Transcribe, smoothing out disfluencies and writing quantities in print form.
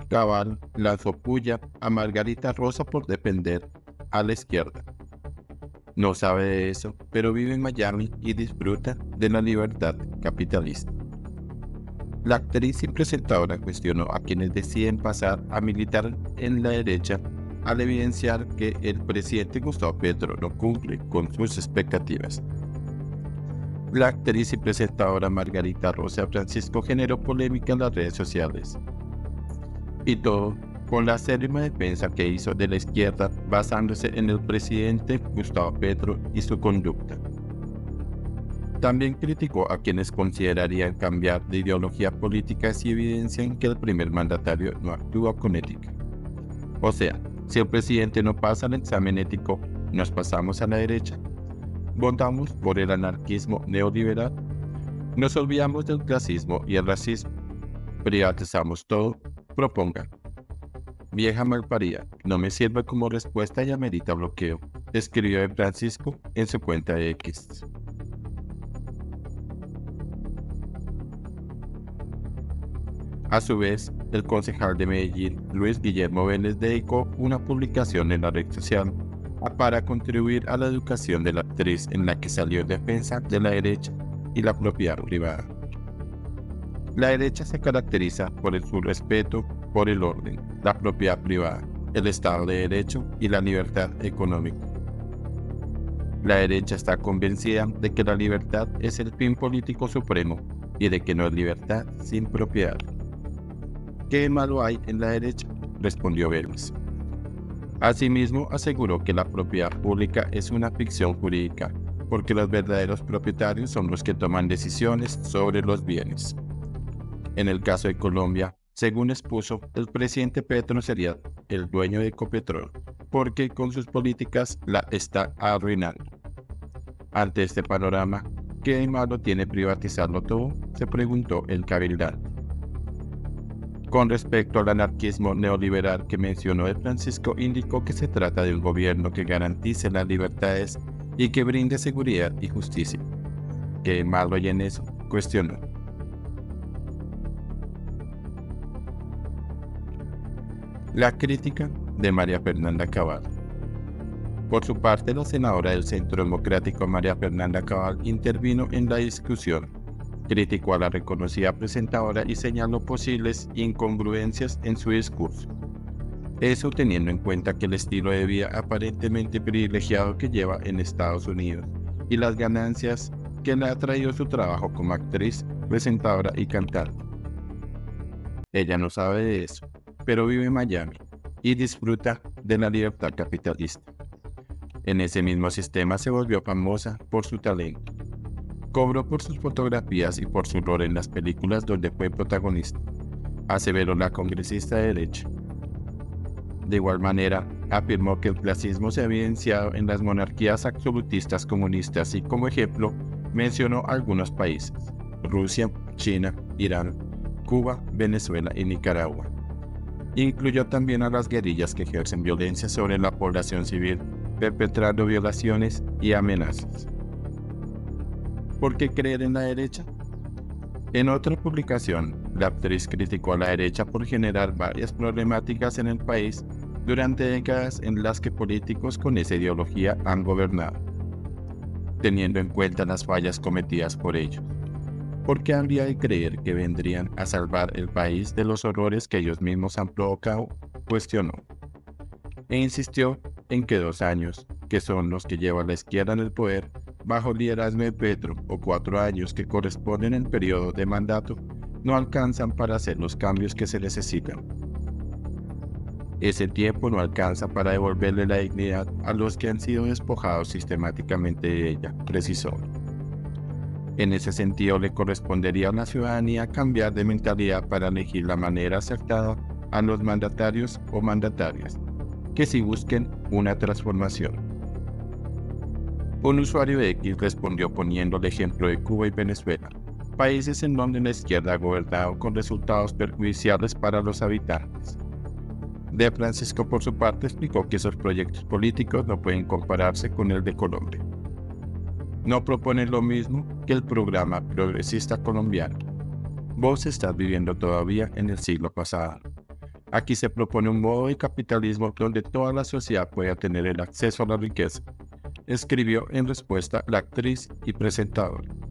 Cabal lanzó puya a Margarita Rosa por defender a la izquierda. No sabe de eso, pero vive en Miami y disfruta de la libertad capitalista. La actriz y presentadora cuestionó a quienes deciden pasar a militar en la derecha al evidenciar que el presidente Gustavo Petro no cumple con sus expectativas. La actriz y presentadora Margarita Rosa Francisco generó polémica en las redes sociales. Y todo por la acérrima defensa que hizo de la izquierda basándose en el presidente Gustavo Petro y su conducta. También criticó a quienes considerarían cambiar de ideología política si evidencian que el primer mandatario no actúa con ética. O sea, si el presidente no pasa el examen ético, ¿nos pasamos a la derecha? ¿Votamos por el anarquismo neoliberal? ¿Nos olvidamos del clasismo y el racismo? ¿Privatizamos todo? Propongan. Vieja malparida, no me sirve como respuesta y amerita bloqueo, escribió de Francisco en su cuenta de X. A su vez, el concejal de Medellín, Luis Guillermo Vélez, dedicó una publicación en la red social para contribuir a la educación de la actriz en la que salió en defensa de la derecha y la propiedad privada. La derecha se caracteriza por su respeto por el orden, la propiedad privada, el Estado de Derecho y la libertad económica. La derecha está convencida de que la libertad es el fin político supremo y de que no es libertad sin propiedad. ¿Qué malo hay en la derecha?, respondió Vélez. Asimismo, aseguró que la propiedad pública es una ficción jurídica, porque los verdaderos propietarios son los que toman decisiones sobre los bienes. En el caso de Colombia, según expuso, el presidente Petro sería el dueño de Ecopetrol, porque con sus políticas la está arruinando. Ante este panorama, ¿qué de malo tiene privatizarlo todo?, se preguntó el cabildante. Con respecto al anarquismo neoliberal que mencionó el Francisco, indicó que se trata de un gobierno que garantice las libertades y que brinde seguridad y justicia. ¿Qué malo hay en eso?, cuestionó. La crítica de María Fernanda Cabal. Por su parte, la senadora del Centro Democrático María Fernanda Cabal intervino en la discusión. Criticó a la reconocida presentadora y señaló posibles incongruencias en su discurso. Eso teniendo en cuenta que el estilo de vida aparentemente privilegiado que lleva en Estados Unidos y las ganancias que le ha traído su trabajo como actriz, presentadora y cantante. Ella no sabe de eso, pero vive en Miami y disfruta de la libertad capitalista. En ese mismo sistema se volvió famosa por su talento. Cobró por sus fotografías y por su rol en las películas donde fue protagonista, aseveró la congresista de derecha. De igual manera, afirmó que el clasismo se ha evidenciado en las monarquías absolutistas comunistas y como ejemplo mencionó algunos países: Rusia, China, Irán, Cuba, Venezuela y Nicaragua. Incluyó también a las guerrillas que ejercen violencia sobre la población civil, perpetrando violaciones y amenazas. ¿Por qué creer en la derecha? En otra publicación, la actriz criticó a la derecha por generar varias problemáticas en el país durante décadas en las que políticos con esa ideología han gobernado, teniendo en cuenta las fallas cometidas por ellos. ¿Por qué habría de creer que vendrían a salvar el país de los horrores que ellos mismos han provocado?, cuestionó. E insistió en que 2 años, que son los que lleva la izquierda en el poder, bajo el liderazgo de Petro, o 4 años que corresponden al periodo de mandato, no alcanzan para hacer los cambios que se necesitan. Ese tiempo no alcanza para devolverle la dignidad a los que han sido despojados sistemáticamente de ella, precisó. En ese sentido, le correspondería a la ciudadanía cambiar de mentalidad para elegir la manera acertada a los mandatarios o mandatarias, que sí busquen una transformación. Un usuario de X respondió poniendo el ejemplo de Cuba y Venezuela, países en donde la izquierda ha gobernado con resultados perjudiciales para los habitantes. De Francisco, por su parte, explicó que esos proyectos políticos no pueden compararse con el de Colombia. No proponen lo mismo que el programa progresista colombiano. Vos estás viviendo todavía en el siglo pasado. Aquí se propone un modo de capitalismo donde toda la sociedad pueda tener el acceso a la riqueza, escribió en respuesta la actriz y presentadora.